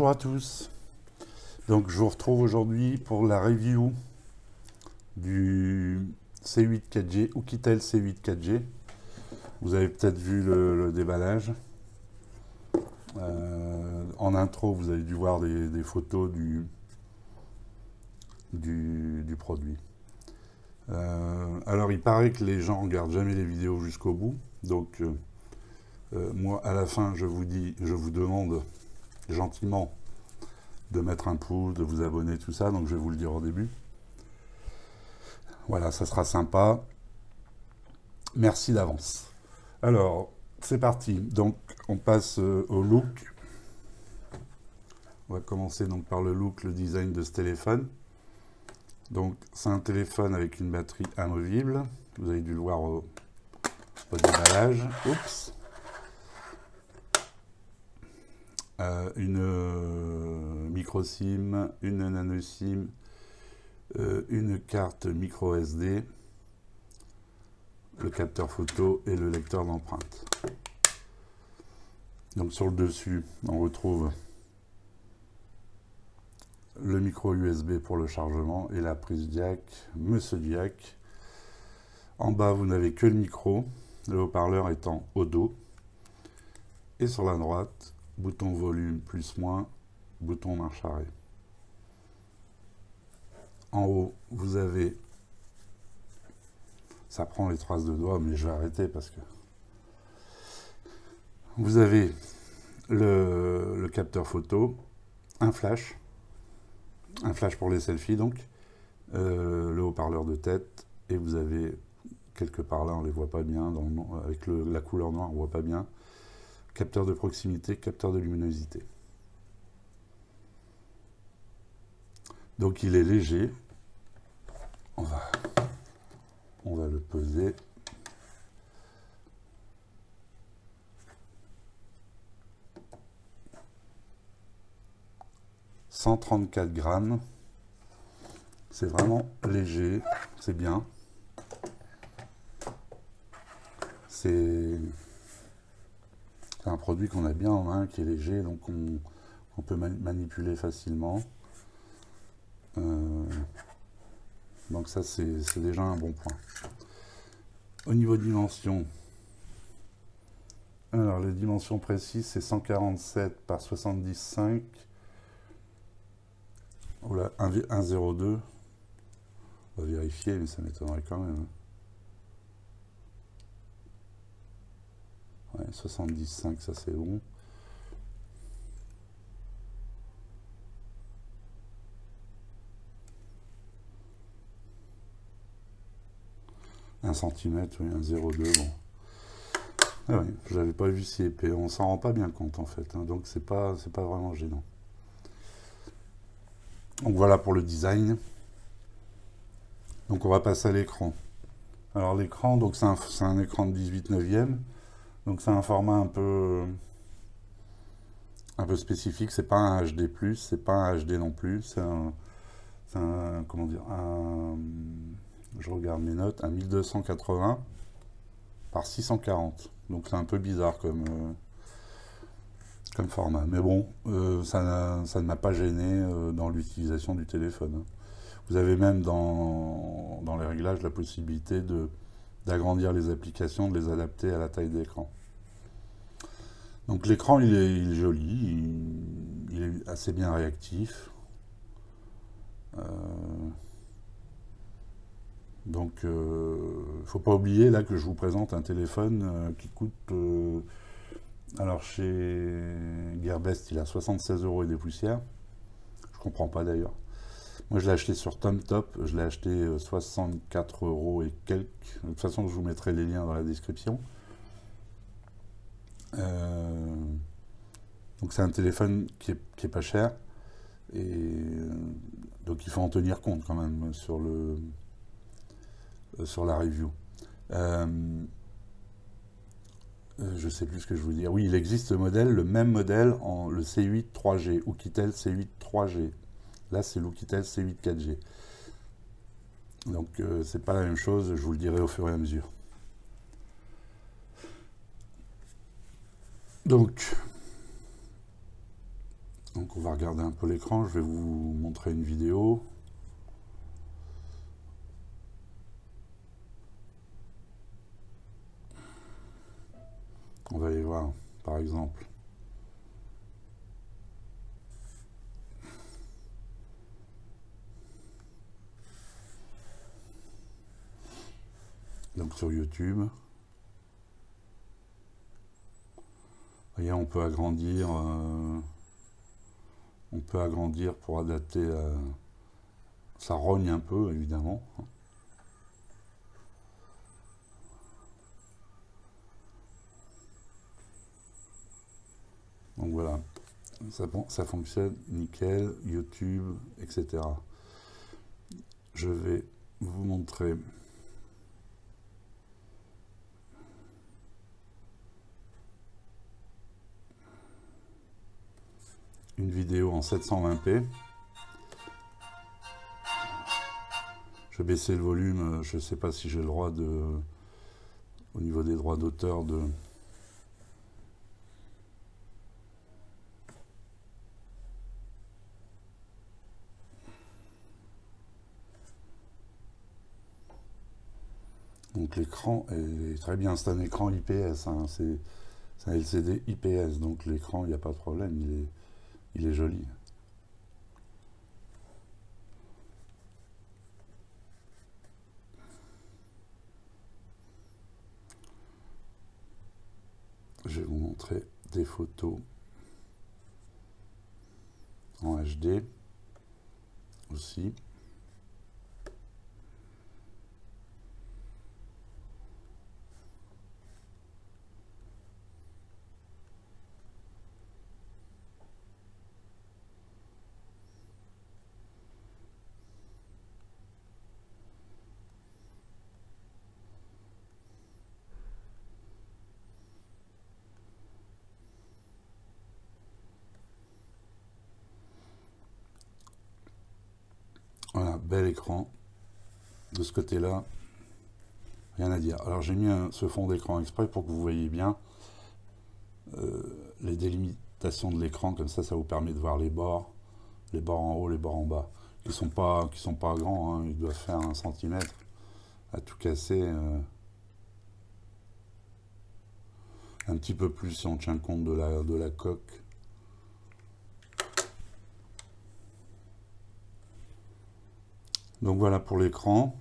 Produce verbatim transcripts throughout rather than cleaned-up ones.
Bonjour à tous. Donc je vous retrouve aujourd'hui pour la review du C huit quatre G, Oukitel C huit quatre G. Vous avez peut-être vu le, le déballage. Euh, en intro, vous avez dû voir des, des photos du, du, du produit. Euh, alors il paraît que les gens regardent jamais les vidéos jusqu'au bout. Donc euh, euh, moi à la fin je vous dis, je vous demande gentiment de mettre un pouce, de vous abonner, tout ça, donc je vais vous le dire au début. Voilà, ça sera sympa. Merci d'avance. Alors, c'est parti. Donc, on passe euh, au look. On va commencer donc par le look, le design de ce téléphone. Donc, c'est un téléphone avec une batterie amovible. Vous avez dû le voir au, au déballage. Oups. Euh, une euh, micro SIM, une nano SIM, euh, une carte micro S D, le capteur photo et le lecteur d'empreintes. Donc sur le dessus, on retrouve le micro U S B pour le chargement et la prise jack, monsieur jack. En bas, vous n'avez que le micro, le haut-parleur étant au dos. Et sur la droite, bouton volume plus moins, bouton marche arrêt. En haut, vous avez, ça prend les traces de doigts, mais je vais arrêter parce que vous avez le, le capteur photo, un flash, un flash pour les selfies donc, euh, le haut-parleur de tête, et vous avez quelque part là, on les voit pas bien, dans le, avec le, la couleur noire, on voit pas bien. Capteur de proximité, capteur de luminosité. Donc il est léger. On va, on va le peser. cent trente-quatre grammes. C'est vraiment léger, c'est bien. C'est un produit qu'on a bien en main, qui est léger, donc on, on peut man manipuler facilement. Euh, donc ça, c'est déjà un bon point. Au niveau dimension, alors les dimensions précises, c'est cent quarante-sept par soixante-dix-cinq. Voilà, un virgule zéro deux. On va vérifier, mais ça m'étonnerait quand même. Ouais, soixante-dix-cinq, ça c'est bon. un centimètre, oui, un virgule zéro deux, bon. Ah oui, je n'avais pas vu si épais, on s'en rend pas bien compte en fait, hein, donc c'est pas, c'est pas vraiment gênant. Donc voilà pour le design. Donc on va passer à l'écran. Alors l'écran, donc c'est un, un écran de dix-huit neuvième. Donc c'est un format un peu un peu spécifique, c'est pas un H D plus, c'est pas un H D non plus, c'est un, un comment dire, un, je regarde mes notes, un mille deux cent quatre-vingts par six cent quarante. Donc c'est un peu bizarre comme euh, comme format, mais bon, euh, ça, ça ne m'a pas gêné euh, dans l'utilisation du téléphone. Vous avez même dans, dans les réglages la possibilité de d'agrandir les applications, de les adapter à la taille d'écran. Donc l'écran il, il est joli, il, il est assez bien réactif. Euh, donc il euh, ne faut pas oublier là que je vous présente un téléphone euh, qui coûte, euh, alors chez Gearbest il a soixante-seize euros et des poussières. Je comprends pas d'ailleurs. Moi je l'ai acheté sur TomTop, je l'ai acheté soixante-quatre euros et quelques. De toute façon je vous mettrai les liens dans la description. Euh, donc c'est un téléphone qui est, qui est pas cher. Et euh, donc il faut en tenir compte quand même sur, le, euh, sur la review. Euh, je sais plus ce que je veux dire. Oui, il existe le modèle, le même modèle, en le C huit trois G, Oukitel C huit trois G. Là, c'est l'Oukitel C huit quatre G. Donc, euh, c'est pas la même chose, je vous le dirai au fur et à mesure. Donc, Donc on va regarder un peu l'écran, je vais vous montrer une vidéo. On va aller voir, par exemple. Donc sur YouTube. Vous voyez, on peut agrandir, euh, on peut agrandir pour adapter, euh, ça rogne un peu évidemment. Donc voilà, ça, ça fonctionne nickel, YouTube, et cetera. Je vais vous montrer une vidéo en sept cent vingt p. Je vais baisser le volume, je ne sais pas si j'ai le droit de, au niveau des droits d'auteur, de... Donc l'écran est très bien, c'est un écran I P S, hein, c'est un L C D I P S, donc l'écran, il n'y a pas de problème, il est, il est joli. Je vais vous montrer des photos en H D aussi. Voilà, bel écran. De ce côté-là, rien à dire. Alors j'ai mis un, ce fond d'écran exprès pour que vous voyez bien euh, les délimitations de l'écran, comme ça, ça vous permet de voir les bords, les bords en haut, les bords en bas, qui sont pas, qui sont pas grands, hein, ils doivent faire un centimètre à tout casser, euh, un petit peu plus si on tient compte de la, de la coque. Donc voilà pour l'écran.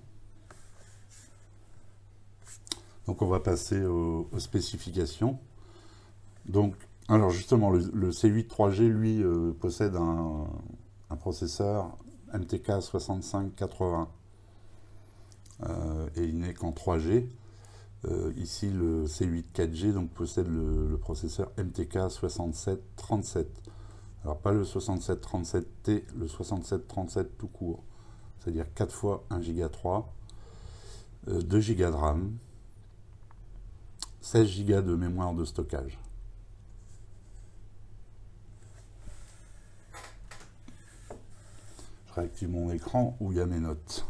Donc on va passer aux, aux spécifications. Donc, alors justement, le, le C huit trois G, lui, euh, possède un, un processeur M T K soixante-cinq quatre-vingts. Euh, et il n'est qu'en trois G. Euh, ici, le C huit quatre G donc, possède le, le processeur M T K soixante-sept trente-sept. Alors pas le soixante-sept trente-sept T, le soixante-sept trente-sept tout court. C'est-à-dire quatre fois un giga trois, euh, deux giga de RAM, seize giga de mémoire de stockage. Je réactive mon écran où il y a mes notes.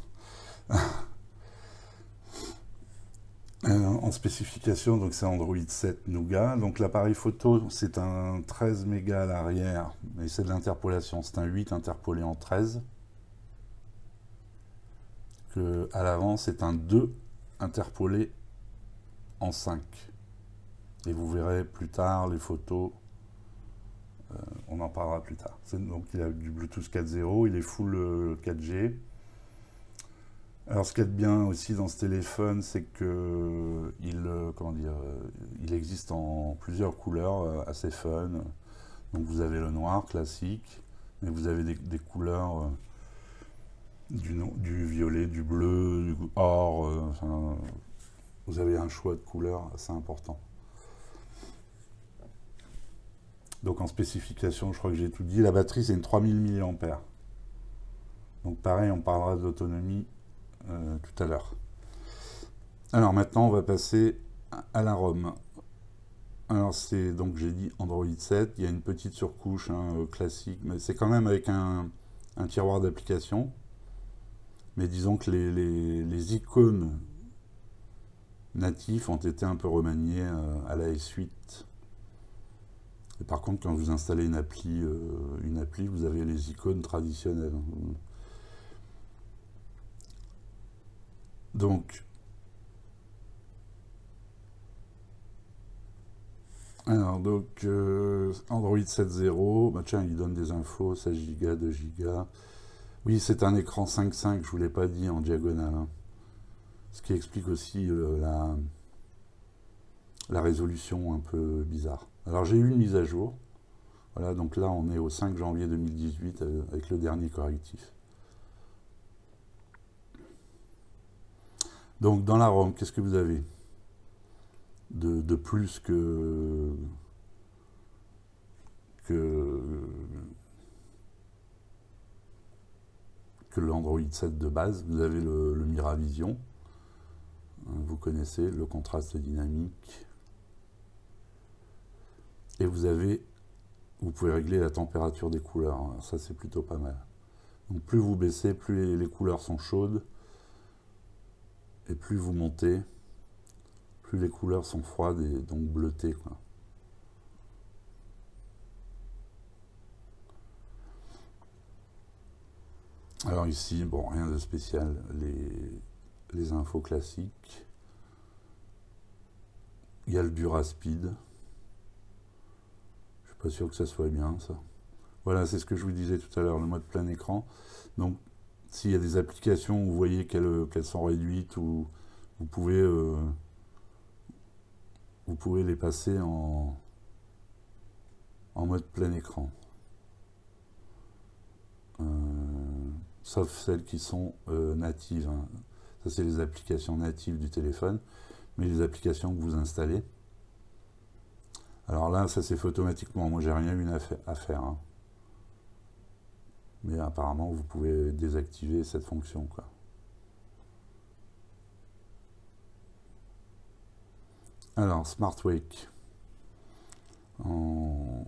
euh, en spécification, donc c'est Android sept Nougat. Donc l'appareil photo, c'est un treize mégas à l'arrière, mais c'est de l'interpolation. C'est un huit interpolé en treize. Que à l'avant, c'est un deux interpolé en cinq. Et vous verrez plus tard les photos, euh, on en parlera plus tard. Donc il a du Bluetooth quatre point zéro, il est full euh, quatre G. Alors ce qu'il y a de bien aussi dans ce téléphone, c'est que il, euh, comment dire, euh, il existe en plusieurs couleurs euh, assez fun. Donc vous avez le noir classique, mais vous avez des, des couleurs euh, du, du violet, du bleu, du or. Euh, enfin, vous avez un choix de couleurs assez important. Donc en spécification, je crois que j'ai tout dit. La batterie, c'est une trois mille milliampères. Donc pareil, on parlera de l'autonomie euh, tout à l'heure. Alors maintenant, on va passer à la ROM. Alors c'est donc, j'ai dit Android sept. Il y a une petite surcouche hein, classique, mais c'est quand même avec un, un tiroir d'application. Mais disons que les, les, les icônes natifs ont été un peu remaniées euh, à la S huit. Et par contre, quand vous installez une appli, euh, une appli, vous avez les icônes traditionnelles. Donc, alors, donc euh, Android sept point zéro, bah tiens, il donne des infos, seize giga, deux giga. Oui, c'est un écran cinq point cinq, je ne vous l'ai pas dit en diagonale. Hein. Ce qui explique aussi euh, la, la résolution un peu bizarre. Alors, j'ai eu une mise à jour. Voilà, donc là, on est au cinq janvier deux mille dix-huit euh, avec le dernier correctif. Donc, dans la ROM, qu'est-ce que vous avez de, de plus que, que, que l'Android sept de base? Vous avez le, le Miravision. Vous connaissez le contraste dynamique. Et vous avez, vous pouvez régler la température des couleurs. Alors ça, c'est plutôt pas mal. Donc, plus vous baissez, plus les, les couleurs sont chaudes. Et plus vous montez, plus les couleurs sont froides et donc bleutées, quoi. Alors ici, bon, rien de spécial, les, les infos classiques. Il y a le Duraspeed. Je suis pas sûr que ça soit bien, ça. Voilà, c'est ce que je vous disais tout à l'heure, le mode plein écran. Donc, s'il y a des applications où vous voyez qu'elles qu'elles sont réduites, ou vous pouvez, euh, vous pouvez les passer en, en mode plein écran. Euh, sauf celles qui sont euh, natives. Hein. Ça, c'est les applications natives du téléphone, mais les applications que vous installez. Alors là, ça s'est fait automatiquement. Moi, j'ai rien eu à faire. Hein. Mais apparemment, vous pouvez désactiver cette fonction, quoi. Alors, Smart Wake. En...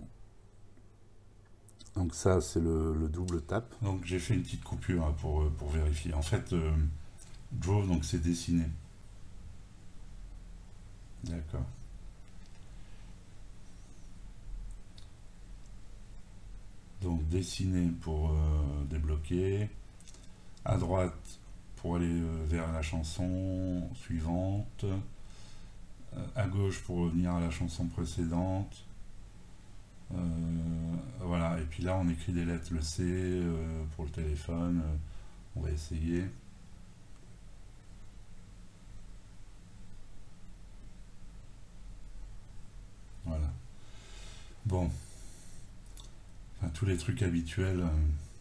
Donc ça, c'est le, le double tap. Donc j'ai fait une petite coupure hein, pour, pour vérifier. En fait, euh, Draw, donc c'est dessiné. D'accord. Donc dessiner pour euh, débloquer. À droite pour aller euh, vers la chanson suivante. Euh, à gauche pour revenir à la chanson précédente. Euh, voilà, et puis là on écrit des lettres, le C euh, pour le téléphone. Euh, on va essayer. Voilà. Bon. Enfin, tous les trucs habituels. Euh,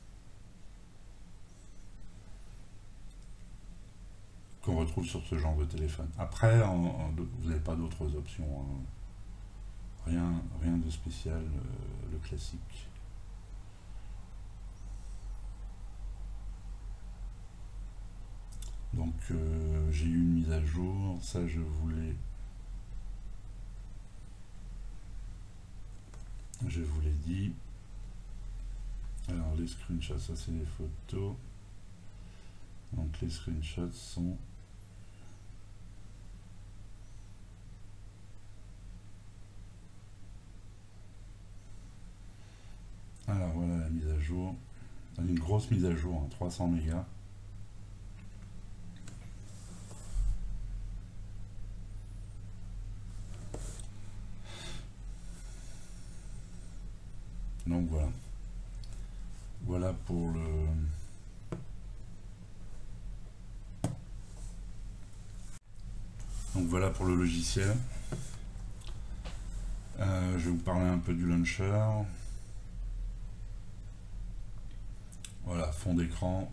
qu'on retrouve sur ce genre de téléphone. Après, en, en, vous n'avez pas d'autres options. Hein. Rien, rien de spécial, euh, le classique. Donc euh, j'ai eu une mise à jour, ça je voulais je vous l'ai dit. Alors les screenshots, ça c'est les photos. Donc les screenshots sont alors voilà la mise à jour. Une grosse mise à jour, hein, trois cents mégas. Donc voilà. Voilà pour le... Donc voilà pour le logiciel. Euh, je vais vous parler un peu du launcher. Voilà, fond d'écran.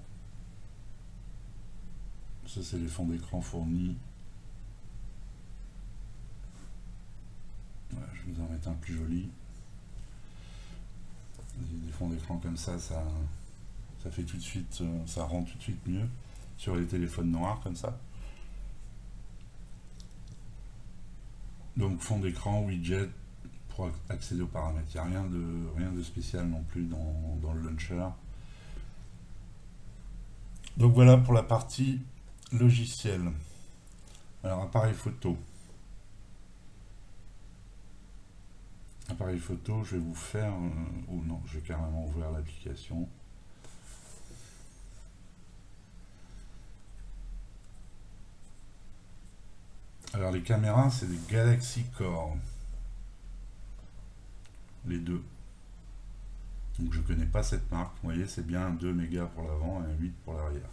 Ça c'est les fonds d'écran fournis. Voilà, je vais vous en mettre un plus joli. Des fonds d'écran comme ça, ça, ça fait tout de suite, ça rend tout de suite mieux sur les téléphones noirs comme ça. Donc fond d'écran, widget pour accéder aux paramètres. Il n'y a rien de, rien de spécial non plus dans, dans le launcher. Donc voilà pour la partie logiciel. Alors appareil photo. appareil photo, je vais vous faire... Euh, ou non, je vais carrément ouvrir l'application. Alors les caméras, c'est des Galaxy Core. Les deux. Donc je connais pas cette marque. Vous voyez, c'est bien un deux mégas pour l'avant et un huit pour l'arrière.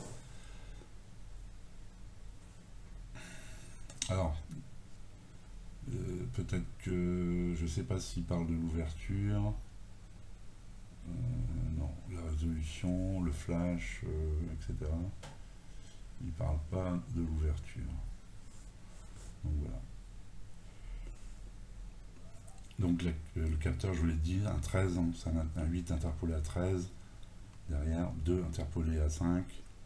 Alors, euh, peut-être que je sais pas s'il parle de l'ouverture. Euh, non, la résolution, le flash, euh, et cetera. Il parle pas de l'ouverture. Donc voilà. Donc le, le capteur, je vous l'ai dit, un treize, c'est un, un huit interpolé à treize. Derrière, deux interpolés à cinq.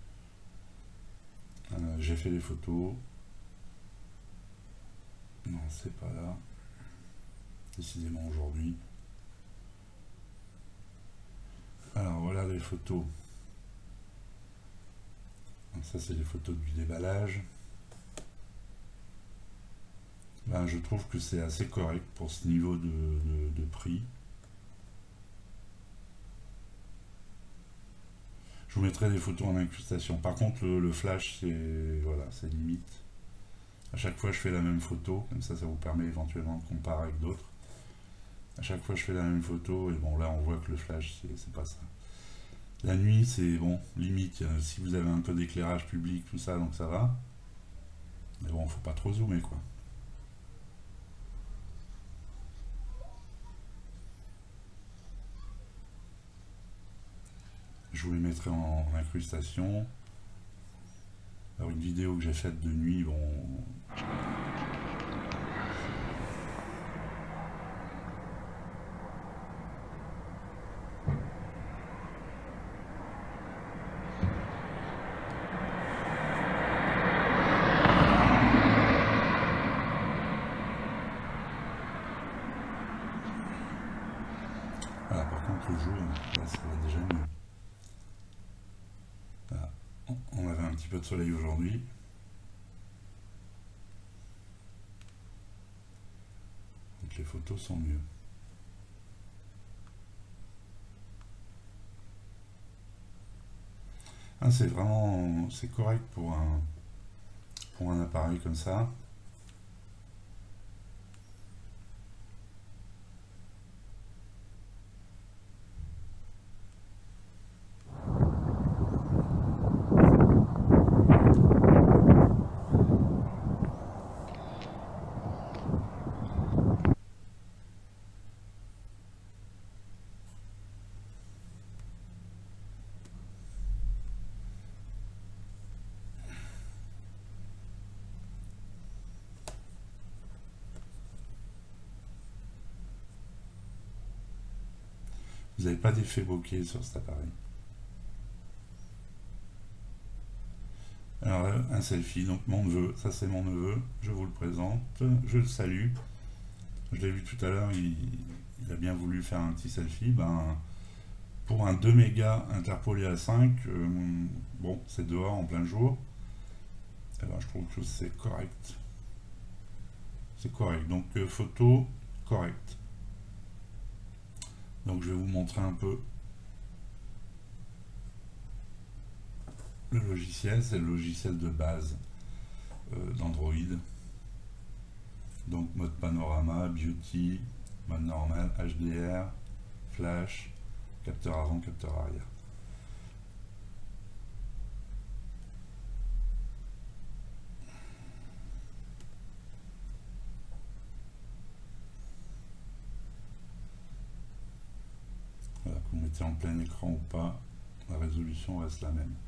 Euh, J'ai fait les photos. Non, c'est pas là. Décidément aujourd'hui. Alors voilà les photos. Ça, c'est les photos du déballage. Ben, je trouve que c'est assez correct pour ce niveau de, de, de prix. Je vous mettrai des photos en incrustation. Par contre, le, le flash, c'est voilà, c'est limite. À chaque fois, je fais la même photo, comme ça, ça vous permet éventuellement de comparer avec d'autres. À chaque fois, je fais la même photo, et bon, là, on voit que le flash, c'est pas ça. La nuit, c'est bon, limite. Si vous avez un peu d'éclairage public, tout ça, donc ça va. Mais bon, faut pas trop zoomer, quoi. Je vous les mettrai en, en incrustation. Alors une vidéo que j'ai faite de nuit, bon... Voilà, par contre le jour, là ça va déjà mieux. Voilà. On avait un petit peu de soleil aujourd'hui. Donc les photos sont mieux. Ah, c'est vraiment... c'est correct pour un, pour un appareil comme ça. Vous n'avez pas d'effet bokeh sur cet appareil. Alors un selfie, donc mon neveu, ça c'est mon neveu, je vous le présente, je le salue. Je l'ai vu tout à l'heure, il, il a bien voulu faire un petit selfie. Ben, pour un deux mégas interpolé à cinq, euh, bon, c'est dehors en plein jour. Alors je trouve que c'est correct. C'est correct, donc euh, photo correcte. Donc je vais vous montrer un peu le logiciel. C'est le logiciel de base euh, d'Android. Donc mode panorama, beauty, mode normal, H D R, flash, capteur avant, capteur arrière. Voilà, que vous mettez en plein écran ou pas, la résolution reste la même.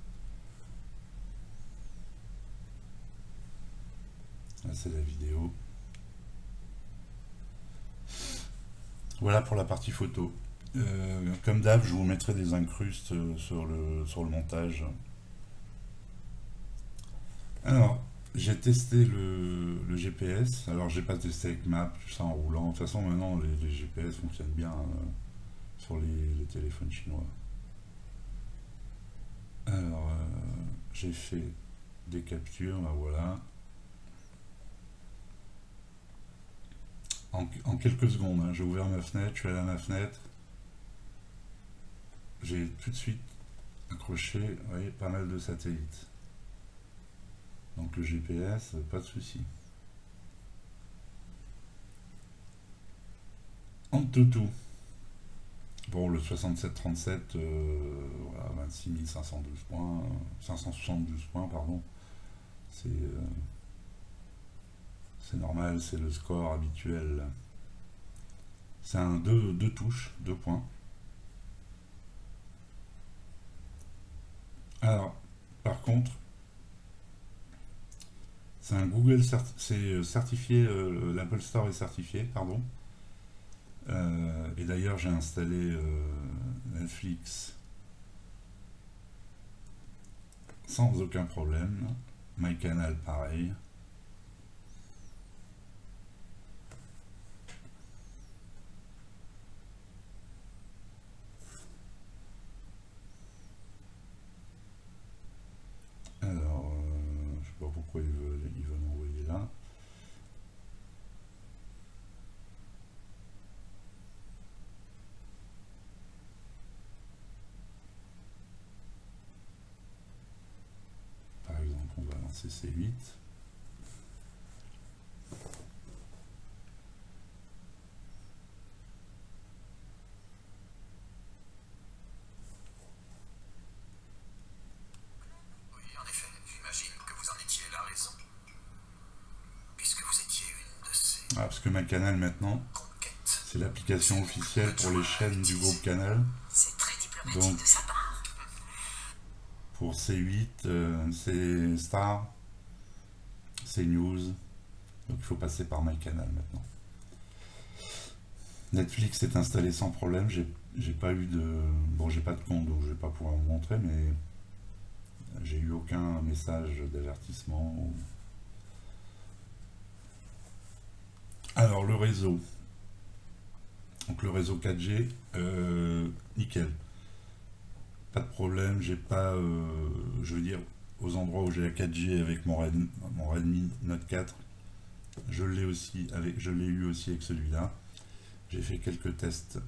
Là c'est la vidéo. Voilà pour la partie photo. Euh, comme d'hab, je vous mettrai des incrustes sur le, sur le montage. Alors, j'ai testé le, le G P S. Alors, j'ai pas testé avec Map, tout ça en roulant. De toute façon, maintenant, les, les G P S fonctionnent bien euh, sur les, les téléphones chinois. Alors, euh, j'ai fait des captures, ben voilà. En, en quelques secondes, hein, j'ai ouvert ma fenêtre, je suis allé à ma fenêtre, j'ai tout de suite accroché, vous voyez, pas mal de satellites. Donc le G P S, pas de souci. En tout tout. Bon, le soixante-sept trente-sept, euh, voilà, vingt-six mille cinq cent douze points, cinq cent soixante-douze points, pardon. C'est euh, c'est normal, c'est le score habituel. C'est un deux, deux touches, deux points. Alors, par contre, c'est un Google, certi- c'est certifié, euh, l'Apple Store est certifié, pardon. Euh, et d'ailleurs, j'ai installé euh, Netflix sans aucun problème. MyCanal, pareil. Alors, euh, je sais pas pourquoi il veut, il veut m'envoyer là. Par exemple, on va lancer C huit. Ah, parce que MyCanal maintenant, c'est l'application officielle pour les chaînes du groupe Canal. Donc, pour C huit, euh, C Star, C News. Donc, il faut passer par MyCanal maintenant. Netflix est installé sans problème. J'ai j'ai pas eu de. Bon, j'ai pas de compte, donc je vais pas pouvoir vous montrer, mais j'ai eu aucun message d'avertissement. Alors, le réseau. Donc, le réseau quatre G, euh, nickel. Pas de problème, j'ai pas. Euh, je veux dire, aux endroits où j'ai la quatre G avec mon, Red, mon Redmi Note quatre, je l'ai aussi avec, je l'ai eu aussi avec celui-là. J'ai fait quelques tests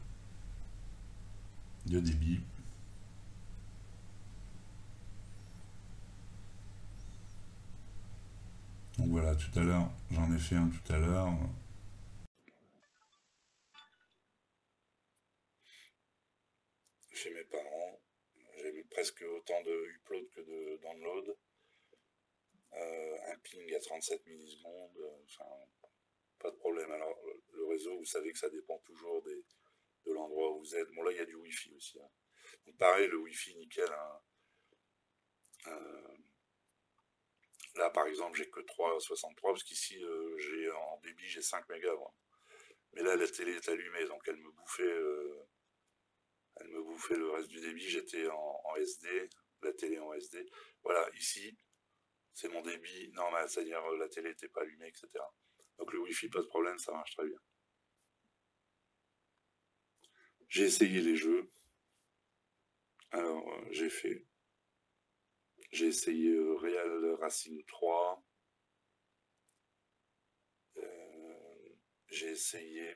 de débit. Donc voilà, tout à l'heure, j'en ai fait un tout à l'heure. Chez mes parents, j'ai eu presque autant de upload que de download. Euh, un ping à trente-sept millisecondes, enfin, pas de problème. Alors, le réseau, vous savez que ça dépend toujours des, de l'endroit où vous êtes. Bon, là, il y a du Wi-Fi aussi. Hein. Donc, pareil, le Wi-Fi, nickel. Hein. Euh, là, par exemple, j'ai que trois virgule soixante-trois parce qu'ici, euh, j'ai en débit, j'ai cinq mégas. Moi. Mais là, la télé est allumée, donc elle me bouffait, euh, elle me bouffait le reste du débit. J'étais en, en S D, la télé en S D. Voilà, ici, c'est mon débit normal, c'est-à-dire euh, la télé n'était pas allumée, et cetera. Donc le Wi-Fi, pas de problème, ça marche très bien. J'ai essayé les jeux. Alors, euh, j'ai fait. J'ai essayé euh, Real Racing trois. Euh, j'ai essayé.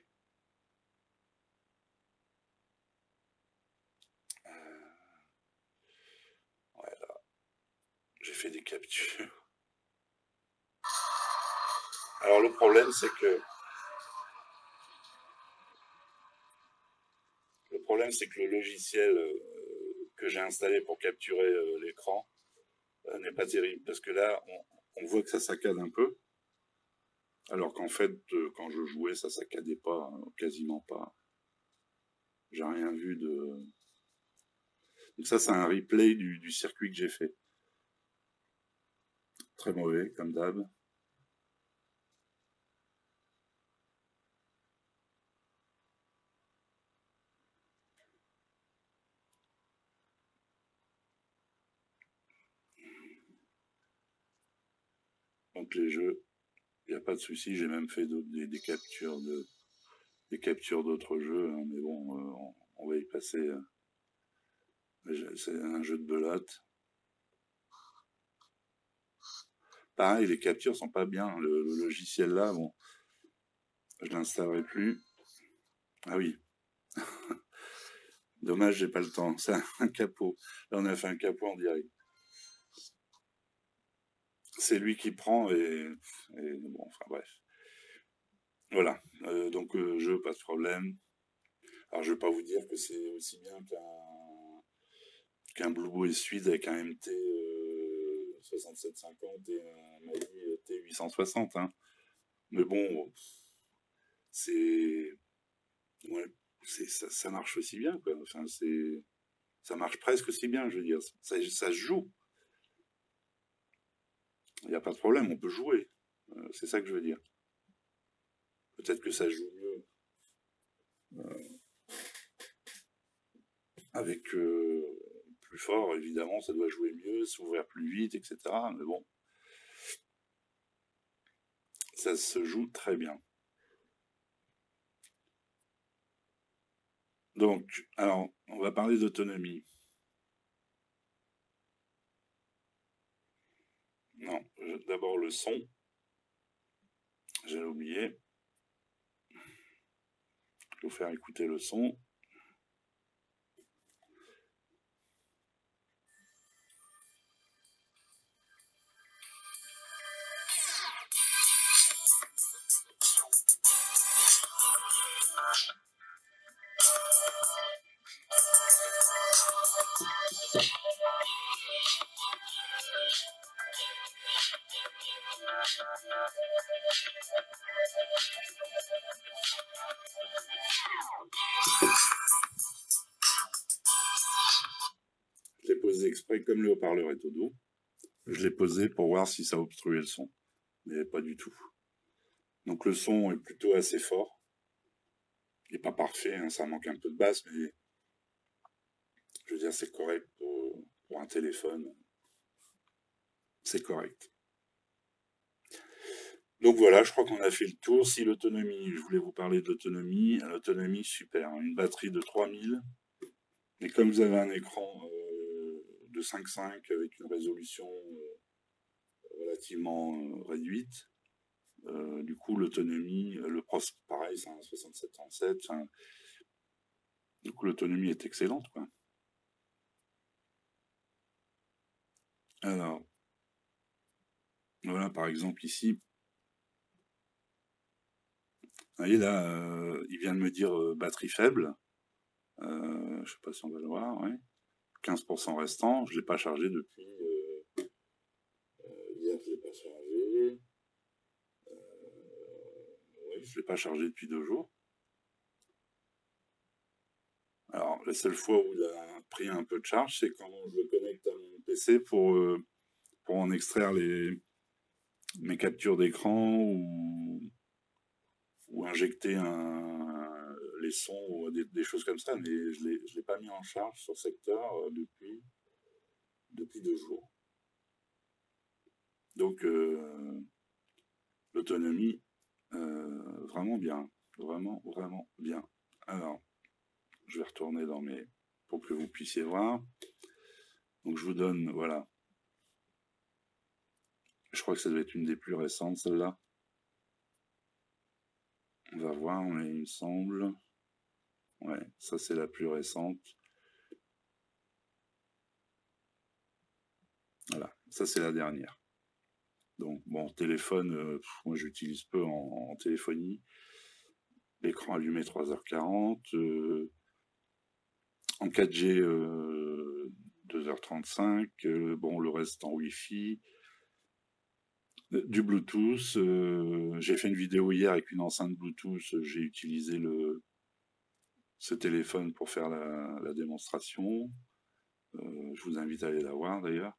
Euh, ouais, là, j'ai fait des captures. Alors le problème, c'est que le problème, c'est que le logiciel euh, que j'ai installé pour capturer euh, l'écran euh, n'est pas terrible parce que là, on, on voit que ça saccade un peu. Alors qu'en fait, euh, quand je jouais, ça saccadait pas, hein, quasiment pas. J'ai rien vu de. Donc ça, c'est un replay du, du circuit que j'ai fait. Très mauvais, comme d'hab. Donc les jeux, il n'y a pas de souci. J'ai même fait des, des captures de des captures d'autres jeux, hein, mais bon, euh, on, on va y passer. Euh, c'est un jeu de belote. Pareil, les captures sont pas bien. Le, le logiciel là, bon, Je l'installerai plus. Ah oui. Dommage, j'ai pas le temps. C'est un capot. Là, on a fait un capot en direct. C'est lui qui prend et, et bon, enfin bref. Voilà. Euh, donc, euh, jeu, pas de problème. Alors, je vais pas vous dire que c'est aussi bien qu'un qu'un Blue Boy Suite avec un M T euh, soixante-sept cinquante et un Mali T huit cent soixante. Hein. Mais bon, c'est... Ouais, c'est ça, ça marche aussi bien, quoi. Enfin, c'est... Ça marche presque aussi bien, je veux dire. Ça, ça se joue. Il n'y a pas de problème, on peut jouer. Euh, c'est ça que je veux dire. Peut-être que ça joue mieux euh, avec euh, plus fort, évidemment, ça doit jouer mieux, s'ouvrir plus vite, et cetera. Mais bon, ça se joue très bien. Donc, alors, on va parler d'autonomie. Non, d'abord le son. J'allais oublier. Je vais vous faire écouter le son. Je l'ai posé exprès, comme le haut-parleur est au dos. Je l'ai posé pour voir si ça obstruait le son. Mais pas du tout. Donc le son est plutôt assez fort. Il n'est pas parfait, hein, ça manque un peu de basse, mais je veux dire, c'est correct pour, pour un téléphone. C'est correct. Donc voilà, je crois qu'on a fait le tour. Si l'autonomie, je voulais vous parler de l'autonomie. L'autonomie, super. Une batterie de trois mille. Et comme vous avez un écran euh, de cinq virgule cinq avec une résolution euh, relativement euh, réduite, euh, du coup, l'autonomie, le pros, pareil, c'est un soixante-sept trente-sept. Enfin, du coup, l'autonomie est excellente, quoi. Alors, voilà, par exemple, ici, vous voyez là, euh, il vient de me dire euh, batterie faible. Euh, je sais pas si on va le voir, ouais. quinze pour cent restant, je l'ai pas chargé depuis... Euh, euh, hier, je l'ai pas chargé. Euh, oui, je l'ai pas chargé depuis deux jours. Alors, la seule fois où il a pris un peu de charge, c'est quand je le connecte à mon P C pour, euh, pour en extraire les, mes captures d'écran ou, ou injecter un, les sons ou des, des choses comme ça, mais je ne l'ai pas mis en charge sur secteur euh, depuis, depuis deux jours. Donc, euh, l'autonomie, euh, vraiment bien. Vraiment, vraiment bien. Alors, je vais retourner dans mes... pour que vous puissiez voir. Donc, je vous donne, voilà. Je crois que ça doit être une des plus récentes, celle-là. On va voir, mais il me semble... Ouais, ça c'est la plus récente. Voilà, ça c'est la dernière. Donc, bon, téléphone, euh, moi j'utilise peu en, en téléphonie. L'écran allumé trois heures quarante. Euh, en quatre G, euh, deux heures trente-cinq. Euh, bon, le reste en Wi-Fi. Du Bluetooth. Euh, j'ai fait une vidéo hier avec une enceinte Bluetooth. J'ai utilisé le, ce téléphone pour faire la, la démonstration. Euh, je vous invite à aller la voir d'ailleurs.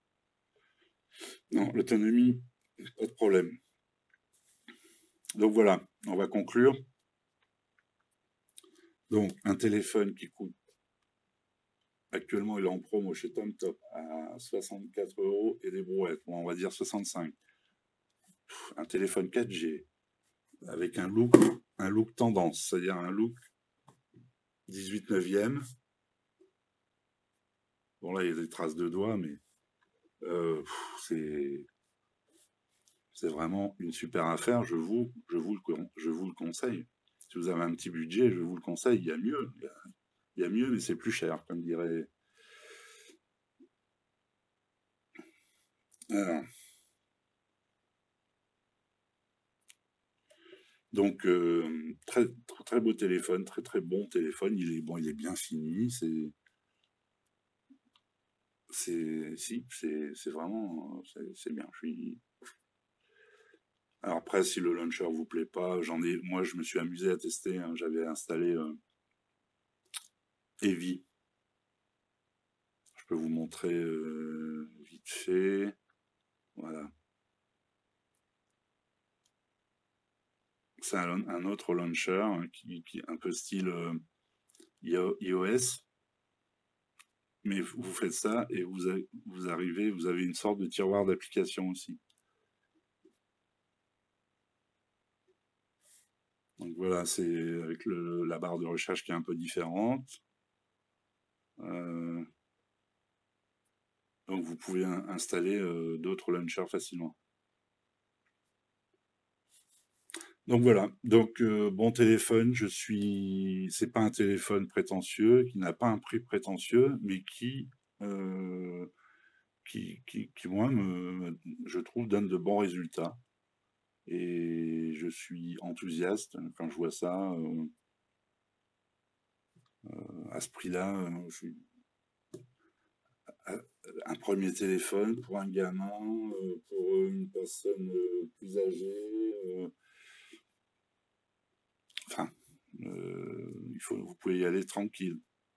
Non, l'autonomie, pas de problème. Donc voilà, on va conclure. Donc, un téléphone qui coûte, actuellement il est en promo chez TomTop à soixante-quatre euros et des brouettes, bon, on va dire soixante-cinq. Un téléphone quatre G avec un look, un look tendance, c'est-à-dire un look dix-huit neuvième. Bon là il y a des traces de doigts, mais euh, c'est c'est vraiment une super affaire, je vous, je, vous le, je vous le conseille. Si vous avez un petit budget, je vous le conseille, il y a mieux, il y a, il y a mieux, mais c'est plus cher, comme dirait... Alors. Donc, euh, très, très, très beau téléphone, très très bon téléphone, il est, bon, il est bien fini, c'est... C'est si, c'est vraiment, c'est bien, je suis... Alors après, si le launcher vous plaît pas, j'en ai, moi je me suis amusé à tester, hein, j'avais installé euh, Eevee. Je peux vous montrer euh, vite fait, voilà. C'est un, un autre launcher hein, qui, qui est un peu style euh, iOS, mais vous faites ça et vous, avez, vous arrivez, vous avez une sorte de tiroir d'application aussi. Donc voilà, c'est avec le, la barre de recherche qui est un peu différente. Euh, donc vous pouvez in installer euh, d'autres launchers facilement. Donc voilà, donc euh, bon téléphone, je suis, c'est pas un téléphone prétentieux, qui n'a pas un prix prétentieux, mais qui, euh, qui, qui, qui, moi, me, je trouve, donne de bons résultats. Et je suis enthousiaste quand je vois ça. Euh, euh, à ce prix-là, euh, je suis... un premier téléphone pour un gamin, euh, pour une personne euh, plus âgée. Euh, enfin, euh, il faut, vous pouvez y aller tranquille.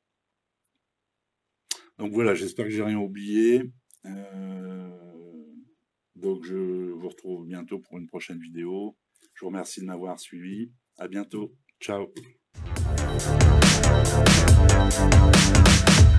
Donc voilà, j'espère que j'ai rien oublié. Euh, donc je vous retrouve bientôt pour une prochaine vidéo. Je vous remercie de m'avoir suivi. À bientôt. Ciao.